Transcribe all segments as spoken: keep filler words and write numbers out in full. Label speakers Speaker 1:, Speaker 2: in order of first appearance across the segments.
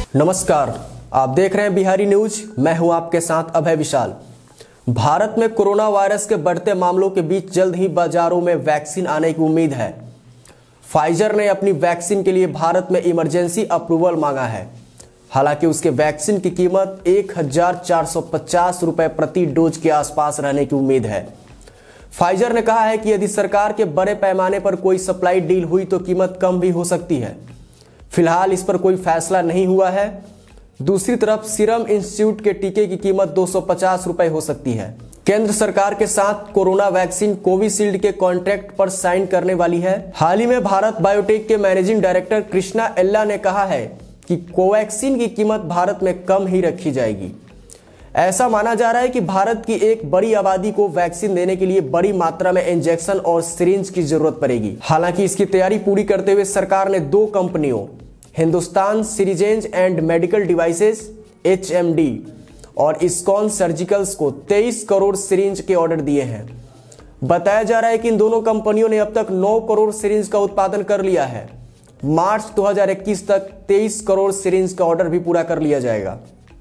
Speaker 1: नमस्कार, आप देख रहे हैं बिहारी न्यूज। मैं हूं आपके साथ अभय विशाल। भारत में कोरोना वायरस के बढ़ते मामलों के बीच जल्द ही बाजारों में वैक्सीन आने की उम्मीद है। फाइजर ने अपनी वैक्सीन के लिए भारत में इमरजेंसी अप्रूवल मांगा है। हालांकि उसके वैक्सीन की कीमत एक हजार चार सौ पचास रुपए प्रति डोज के आसपास रहने की उम्मीद है। फाइजर ने कहा है कि यदि सरकार के बड़े पैमाने पर कोई सप्लाई डील हुई तो कीमत कम भी हो सकती है। फिलहाल इस पर कोई फैसला नहीं हुआ है। दूसरी तरफ सीरम इंस्टीट्यूट के टीके की कीमत दो सौ पचास रुपए हो सकती है। केंद्र सरकार के साथ कोरोना वैक्सीन कोविशील्ड के कॉन्ट्रैक्ट पर साइन करने वाली है। हाल ही में भारत बायोटेक के मैनेजिंग डायरेक्टर कृष्णा एल्ला ने कहा है कि कोवैक्सीन की कीमत भारत में कम ही रखी जाएगी। ऐसा माना जा रहा है कि भारत की एक बड़ी आबादी को वैक्सीन देने के लिए बड़ी मात्रा में इंजेक्शन और सिरिंज की जरूरत पड़ेगी। हालांकि इसकी तैयारी पूरी करते हुए सरकार ने दो कंपनियों Hindustan Syringes and Medical Devices H M D और इस्कॉन सर्जिकल्स को तेईस करोड़ सिरिंज के ऑर्डर दिए हैं। बताया जा रहा है कि इन दोनों कंपनियों ने अब तक नौ करोड़ सिरिंज का उत्पादन कर लिया है। मार्च दो हज़ार इक्कीस तक तेईस करोड़ सिरिंज का ऑर्डर भी पूरा कर लिया जाएगा।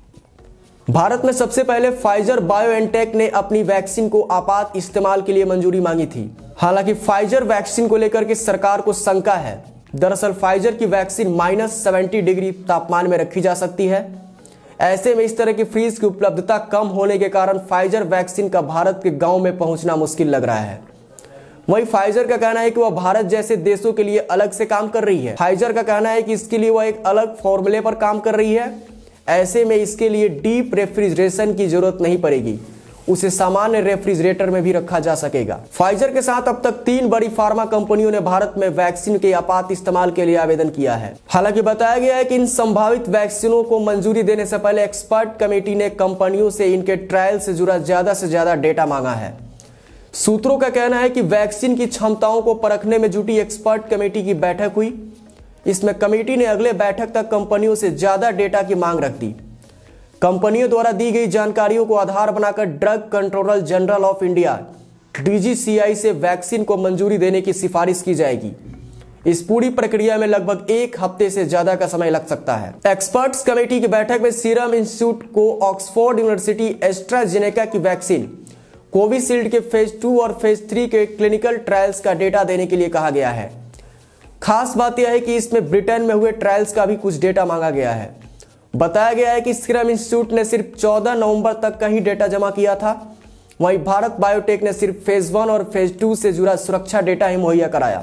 Speaker 1: भारत में सबसे पहले फाइजर बायोएनटेक ने अपनी वैक्सीन को आपात इस्तेमाल के लिए मंजूरी मांगी थी। हालांकि फाइजर वैक्सीन को लेकर के सरकार को शंका है। दरअसल फाइजर की वैक्सीन माइनस सेवेंटी डिग्री तापमान में रखी जा सकती है। ऐसे में इस तरह की फ्रीज की उपलब्धता कम होने के कारण फाइजर वैक्सीन का भारत के गांव में पहुंचना मुश्किल लग रहा है। वहीं फाइजर का कहना है कि वह भारत जैसे देशों के लिए अलग से काम कर रही है। फाइजर का कहना है कि इसके लिए वह एक अलग फॉर्मूले पर काम कर रही है। ऐसे में इसके लिए डीप रेफ्रिजरेशन की जरूरत नहीं पड़ेगी, उसे सामान्य रेफ्रिजरेटर में भी रखा जा सकेगा। फाइजर के साथ अब तक तीन बड़ी फार्मा कंपनियों ने भारत में वैक्सीन के आपात इस्तेमाल के लिए आवेदन किया है। हालांकि बताया गया है कि इन संभावित वैक्सीनों को मंजूरी देने से पहले एक्सपर्ट कमेटी ने कंपनियों से इनके ट्रायल से जुड़ा ज्यादा से ज्यादा डेटा मांगा है। सूत्रों का कहना है कि वैक्सीन की क्षमताओं को परखने में जुटी एक्सपर्ट कमेटी की बैठक हुई। इसमें कमेटी ने अगले बैठक तक कंपनियों से ज्यादा डेटा की मांग रख दी। कंपनियों द्वारा दी गई जानकारियों को आधार बनाकर Drug Controller General of India D G C I से वैक्सीन को मंजूरी देने की सिफारिश की जाएगी। इस पूरी प्रक्रिया में लगभग एक हफ्ते से ज्यादा का समय लग सकता है। एक्सपर्ट्स कमेटी की बैठक में सीरम इंस्टीट्यूट को ऑक्सफोर्ड यूनिवर्सिटी एस्ट्राजेनेका की वैक्सीन कोविशील्ड के फेज टू और फेज थ्री के क्लिनिकल ट्रायल्स का डेटा देने के लिए कहा गया है। खास बात यह है कि इसमें ब्रिटेन में हुए ट्रायल्स का भी कुछ डेटा मांगा गया है। बताया गया है कि सीरम इंस्टीट्यूट ने सिर्फ चौदह नवंबर तक का ही डेटा जमा किया था। वहीं भारत बायोटेक ने सिर्फ फेज वन और फेज टू से जुड़ा सुरक्षा डेटा ही मुहैया कराया।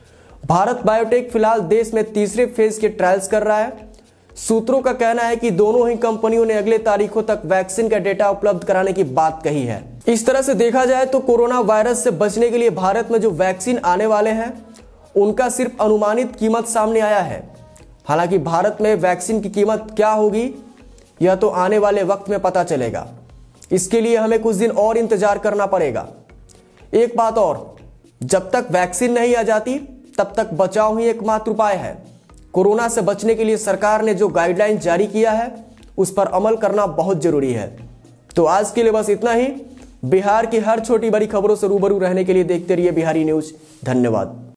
Speaker 1: भारत बायोटेक फिलहाल देश में तीसरे फेज के ट्रायल्स कर रहा है। सूत्रों का कहना है कि दोनों ही कंपनियों ने अगले तारीखों तक वैक्सीन का डेटा उपलब्ध कराने की बात कही है। इस तरह से देखा जाए तो कोरोना वायरस से बचने के लिए भारत में जो वैक्सीन आने वाले हैं उनका सिर्फ अनुमानित कीमत सामने आया है। हालांकि भारत में वैक्सीन की कीमत क्या होगी यह तो आने वाले वक्त में पता चलेगा। इसके लिए हमें कुछ दिन और इंतजार करना पड़ेगा। एक बात और, जब तक वैक्सीन नहीं आ जाती तब तक बचाव ही एकमात्र उपाय है। कोरोना से बचने के लिए सरकार ने जो गाइडलाइन जारी किया है उस पर अमल करना बहुत जरूरी है। तो आज के लिए बस इतना ही। बिहार की हर छोटी बड़ी खबरों से रूबरू रहने के लिए देखते रहिए बिहारी न्यूज। धन्यवाद।